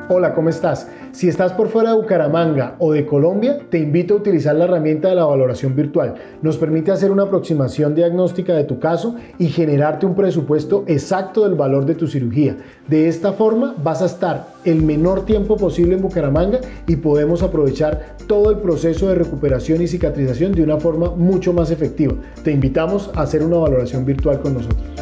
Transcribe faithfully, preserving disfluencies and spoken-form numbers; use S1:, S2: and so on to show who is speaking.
S1: Hola, ¿cómo estás? Si estás por fuera de Bucaramanga o de Colombia, te invito a utilizar la herramienta de la valoración virtual. Nos permite hacer una aproximación diagnóstica de tu caso y generarte un presupuesto exacto del valor de tu cirugía. De esta forma vas a estar el menor tiempo posible en Bucaramanga y podemos aprovechar todo el proceso de recuperación y cicatrización de una forma mucho más efectiva. Te invitamos a hacer una valoración virtual con nosotros.